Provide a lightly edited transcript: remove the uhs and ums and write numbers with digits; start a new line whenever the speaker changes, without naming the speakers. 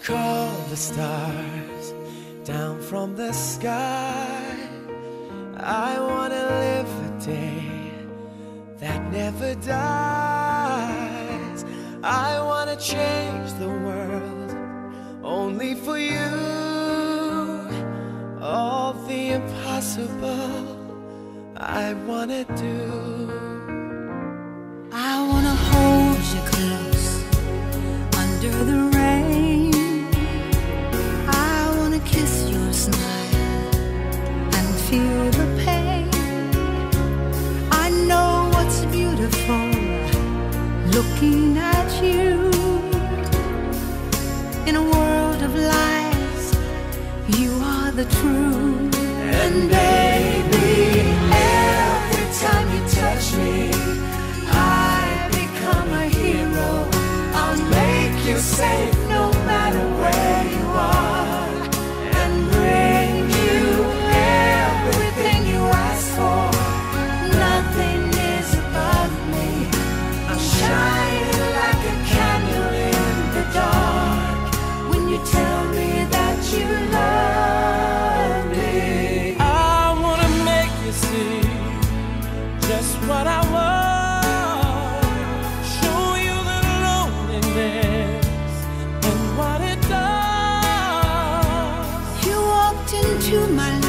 call the stars down from the sky. I wanna live a day that never dies. I wanna change the world only for you. All the impossible I wanna do.
I wanna hold you close under the rain. I wanna kiss your smile and feel the pain. I know what's beautiful looking at you. In a world of lies, you are the truth. And baby, every time you touch me, I become a hero. I'll make you safe no matter where you are, and bring you everything you ask for. Nothing is above me. I'm shining like a candle in the dark when you tell me that you love me.
I wanna make you see just what I want. Show you the loneliness and what it does.
You walked into my life